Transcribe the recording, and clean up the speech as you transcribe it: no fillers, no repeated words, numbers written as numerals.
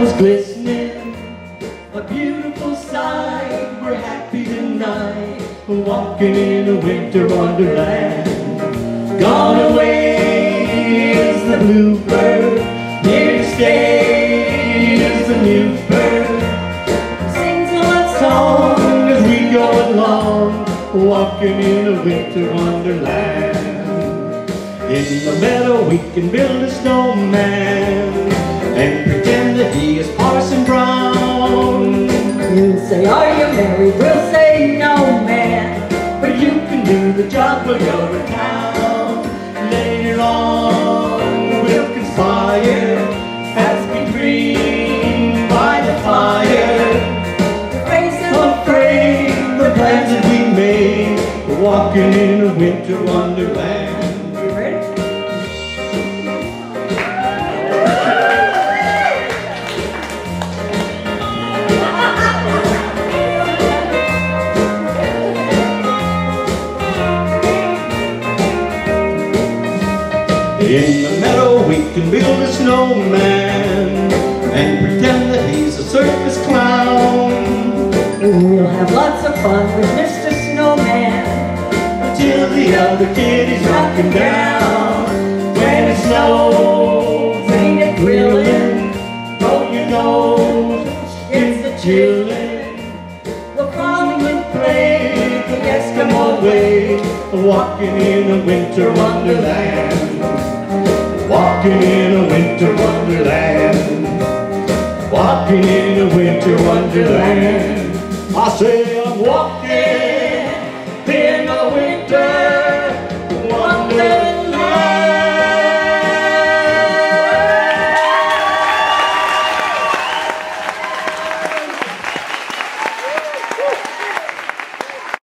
was glistening, a beautiful sight. We're happy tonight, walking in a winter wonderland. Gone away is the bluebird, here to stay is the new bird. Sings a love song as we go along, walking in a winter wonderland. In the meadow we can build a snowman and pretend that he is Parson Brown. You say, are you married? We'll say, no, man. But you can do the job when you're in town. Later on we'll conspire as we dream by the fire. Afraid the plans that we made, walking in a winter wonderland. You ready? In the meadow we can build a snowman and pretend that he's a circus clown. We'll have lots of fun with Mr. Snowman Until the other kiddies knock him down. When it snows, ain't it thrilling? Oh, you know, it's the chillin'. We'll frolic And play the Eskimo way, walking in a winter wonderland. Walking in a winter wonderland. Walking in a winter wonderland. I say I'm walking